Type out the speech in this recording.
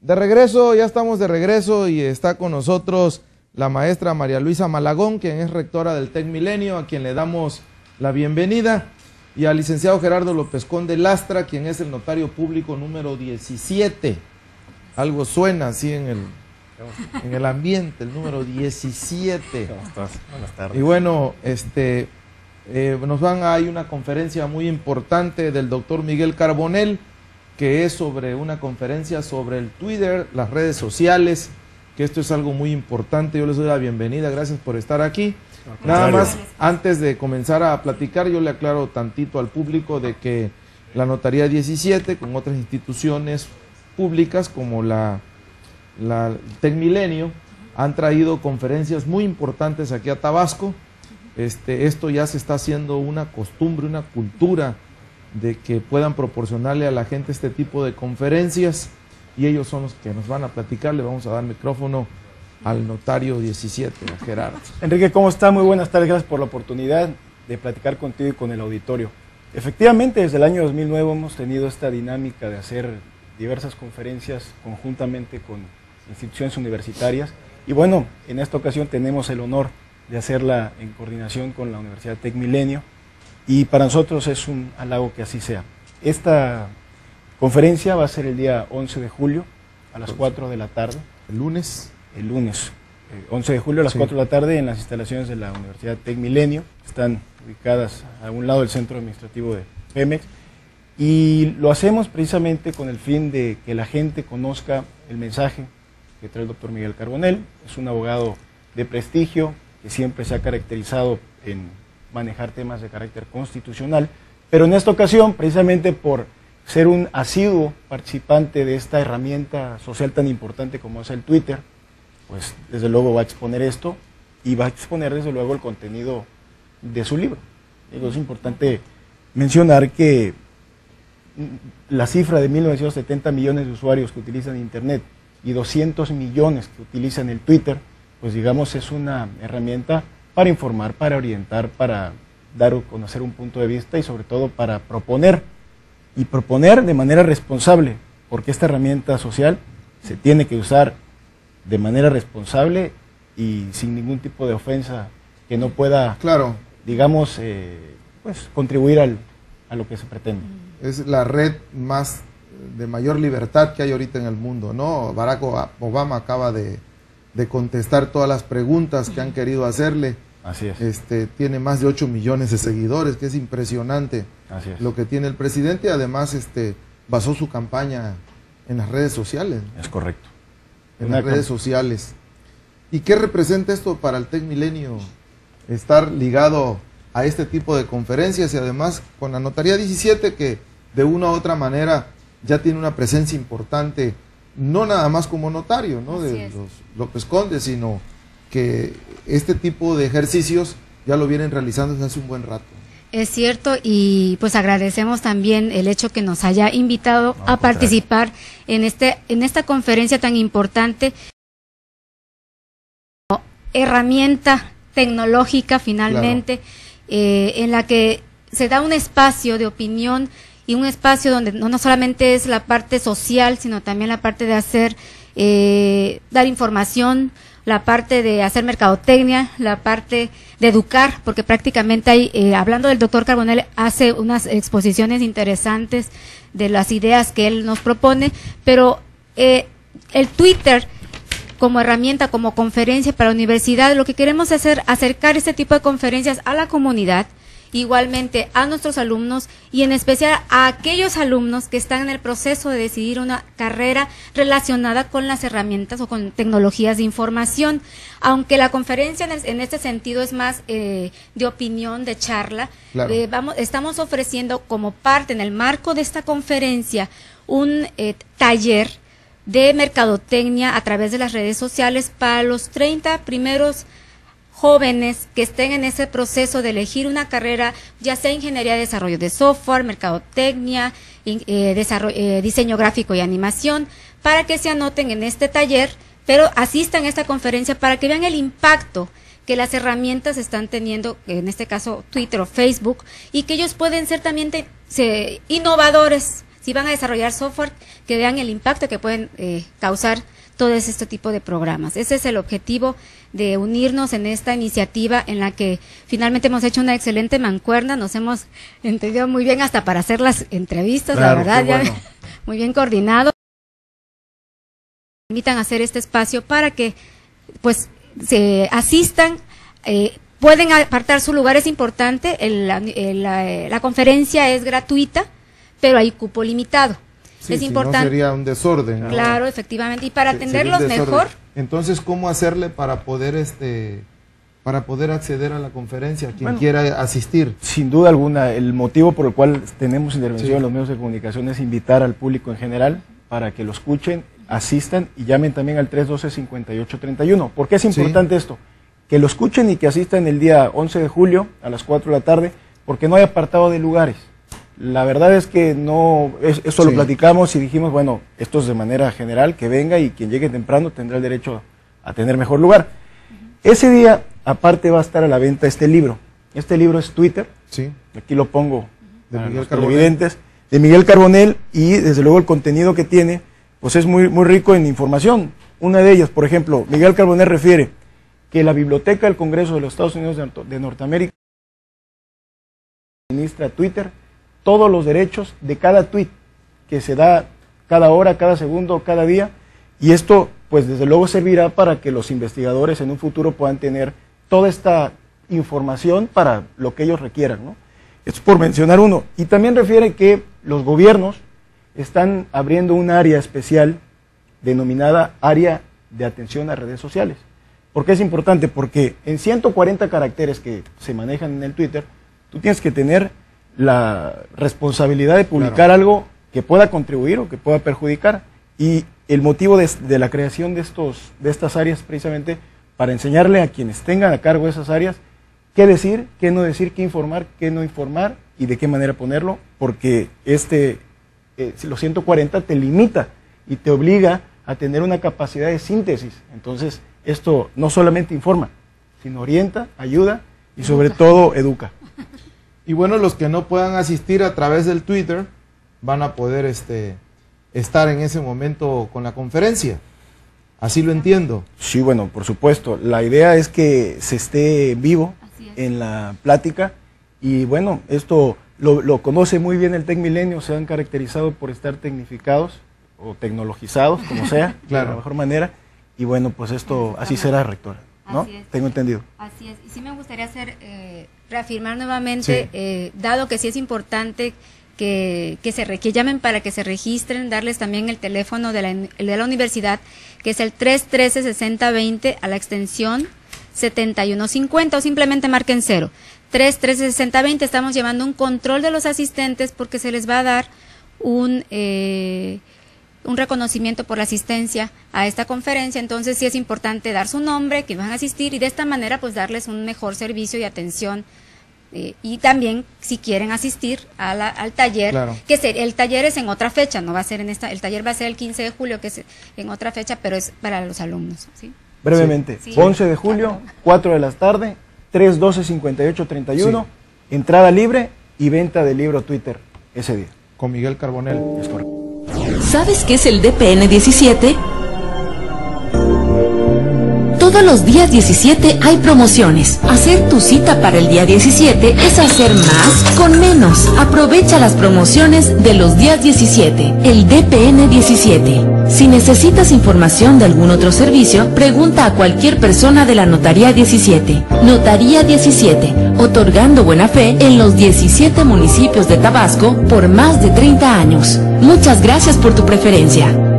De regreso, ya estamos de regreso y está con nosotros la maestra María Luisa Malagón, quien es rectora del TEC Milenio, a quien le damos la bienvenida, y al licenciado Gerardo López Conde Lastra, quien es el notario público número 17. Algo suena así en el ambiente, el número 17. ¿Cómo estás? Buenas tardes. Y bueno, hay una conferencia muy importante del doctor Miguel Carbonell, que es sobre una conferencia sobre el Twitter, las redes sociales, que esto es algo muy importante. Yo les doy la bienvenida, gracias por estar aquí. Nada más, antes de comenzar a platicar, yo le aclaro tantito al público de que la Notaría 17, con otras instituciones públicas como la TEC Milenio, han traído conferencias muy importantes aquí a Tabasco. Esto ya se está haciendo una costumbre, una cultura de que puedan proporcionarle a la gente este tipo de conferencias, y ellos son los que nos van a platicar. Le vamos a dar micrófono al notario 17, a Gerardo. Enrique, ¿cómo está? Muy buenas tardes, gracias por la oportunidad de platicar contigo y con el auditorio. Efectivamente, desde el año 2009 hemos tenido esta dinámica de hacer diversas conferencias conjuntamente con instituciones universitarias, y bueno, en esta ocasión tenemos el honor de hacerla en coordinación con la Universidad TEC Milenio, y para nosotros es un halago que así sea. Esta conferencia va a ser el día 11 de julio a las 4 de la tarde. ¿El lunes? El lunes, 11 de julio a las 4 de la tarde en las instalaciones de la Universidad TEC Milenio. Están ubicadas a un lado del centro administrativo de Pemex, y lo hacemos precisamente con el fin de que la gente conozca el mensaje que trae el doctor Miguel Carbonell. Es un abogado de prestigio que siempre se ha caracterizado en manejar temas de carácter constitucional, pero en esta ocasión, precisamente por ser un asiduo participante de esta herramienta social tan importante como es el Twitter, pues desde luego va a exponer esto, y va a exponer desde luego el contenido de su libro. Es importante mencionar que la cifra de 1970 millones de usuarios que utilizan Internet y 200 millones que utilizan el Twitter, pues digamos es una herramienta para informar, para orientar, para dar a conocer un punto de vista, y sobre todo para proponer, y proponer de manera responsable, porque esta herramienta social se tiene que usar de manera responsable y sin ningún tipo de ofensa que no pueda, claro, digamos, pues contribuir a lo que se pretende. Es la red de mayor libertad que hay ahorita en el mundo, ¿no? Barack Obama acaba de contestar todas las preguntas que han querido hacerle. Así es. Tiene más de 8 millones de seguidores, que es impresionante. Así es. Lo que tiene el presidente. Además, basó su campaña en las redes sociales. Es correcto. En las redes sociales. ¿Y qué representa esto para el TEC Milenio? Estar ligado a este tipo de conferencias, y además con la Notaría 17, que de una u otra manera ya tiene una presencia importante, no nada más como notario, ¿no?, de los López Conde, sino que este tipo de ejercicios ya lo vienen realizando desde hace un buen rato. Es cierto, y pues agradecemos también el hecho que nos haya invitado a participar en esta conferencia tan importante, herramienta tecnológica finalmente, claro, en la que se da un espacio de opinión y un espacio donde no solamente es la parte social, sino también la parte de hacer, dar información, la parte de hacer mercadotecnia, la parte de educar, porque prácticamente hay, hablando del doctor Carbonell, hace unas exposiciones interesantes de las ideas que él nos propone, pero el Twitter como herramienta, como conferencia para la universidad, lo que queremos es acercar este tipo de conferencias a la comunidad, igualmente a nuestros alumnos, y en especial a aquellos alumnos que están en el proceso de decidir una carrera relacionada con las herramientas o con tecnologías de información. Aunque la conferencia en este sentido es más de opinión, de charla, claro, estamos ofreciendo como parte, en el marco de esta conferencia, un taller de mercadotecnia a través de las redes sociales para los 30 primeros jóvenes que estén en ese proceso de elegir una carrera, ya sea ingeniería de desarrollo de software, mercadotecnia, diseño gráfico y animación, para que se anoten en este taller, pero asistan a esta conferencia para que vean el impacto que las herramientas están teniendo, en este caso Twitter o Facebook, y que ellos pueden ser también innovadores, si van a desarrollar software, que vean el impacto que pueden causar todo este tipo de programas. Ese es el objetivo de unirnos en esta iniciativa en la que finalmente hemos hecho una excelente mancuerna, nos hemos entendido muy bien hasta para hacer las entrevistas, claro, la verdad, bueno. ya muy bien coordinado. Invitan a hacer este espacio para que pues se asistan, pueden apartar su lugar, es importante, la conferencia es gratuita, pero hay cupo limitado. Sí, es si importante. No sería un desorden. Claro, efectivamente, y para atenderlos sería un desorden. mejor. Entonces, ¿cómo hacerle para poder acceder a la conferencia, quien Bueno, quiera asistir? Sin duda alguna, el motivo por el cual tenemos intervención Sí. en los medios de comunicación es invitar al público en general para que lo escuchen, asistan y llamen también al 312-5831. ¿Por qué es importante esto? Que lo escuchen y que asistan el día 11 de julio a las 4 de la tarde, porque no hay apartado de lugares. La verdad es que no, eso lo platicamos y dijimos, bueno, esto es de manera general, que venga y quien llegue temprano tendrá el derecho a tener mejor lugar. Ese día, aparte, va a estar a la venta este libro. Este libro es Twitter, Sí. aquí lo pongo De para Miguel los Carbonell. televidentes, de Miguel Carbonell, y desde luego el contenido que tiene, pues es muy rico en información. Una de ellas, por ejemplo, Miguel Carbonell refiere que la Biblioteca del Congreso de los Estados Unidos de Norteamérica administra Twitter todos los derechos de cada tweet que se da cada hora, cada segundo, cada día, y esto pues desde luego servirá para que los investigadores en un futuro puedan tener toda esta información para lo que ellos requieran, ¿no? Esto es por mencionar uno. Y también refiere que los gobiernos están abriendo un área especial denominada área de atención a redes sociales. ¿Por qué es importante? Porque en 140 caracteres que se manejan en el Twitter, tú tienes que tener la responsabilidad de publicar algo que pueda contribuir o que pueda perjudicar. Y el motivo de la creación de estas áreas precisamente para enseñarle a quienes tengan a cargo esas áreas qué decir, qué no decir, qué informar, qué no informar y de qué manera ponerlo, porque los 140 te limita y te obliga a tener una capacidad de síntesis. Entonces, esto no solamente informa, sino orienta, ayuda y sobre todo educa. Y bueno, los que no puedan asistir a través del Twitter van a poder estar en ese momento con la conferencia. Así lo entiendo. Sí, bueno, por supuesto. La idea es que se esté vivo en la plática y bueno, esto lo conoce muy bien el TecMilenio, se han caracterizado por estar tecnificados o tecnologizados, como sea, Claro. de la mejor manera. Y bueno, pues esto así será, rectora, ¿no? Así es. Tengo entendido. Así es. Y sí me gustaría reafirmar nuevamente, dado que sí es importante que llamen para que se registren, darles también el teléfono de la universidad, que es el 313-6020 a la extensión 7150, o simplemente marquen 0. 313-6020, estamos llevando un control de los asistentes porque se les va a dar un reconocimiento por la asistencia a esta conferencia. Entonces sí es importante dar su nombre, que van a asistir, y de esta manera pues darles un mejor servicio y atención. Y también si quieren asistir al taller, el taller es en otra fecha, no va a ser en esta, el taller va a ser el 15 de julio, que es en otra fecha, pero es para los alumnos, ¿sí? Brevemente, Sí. 11 de julio, 4 de la tarde, 312-5831, entrada libre y venta de libro Twitter ese día. Con Miguel Carbonell. Es correcto. ¿Sabes qué es el DPN 17? Todos los días 17 hay promociones. Hacer tu cita para el día 17 es hacer más con menos. Aprovecha las promociones de los días 17. El DPN 17. Si necesitas información de algún otro servicio, pregunta a cualquier persona de la Notaría 17. Notaría 17, otorgando buena fe en los 17 municipios de Tabasco por más de 30 años. Muchas gracias por tu preferencia.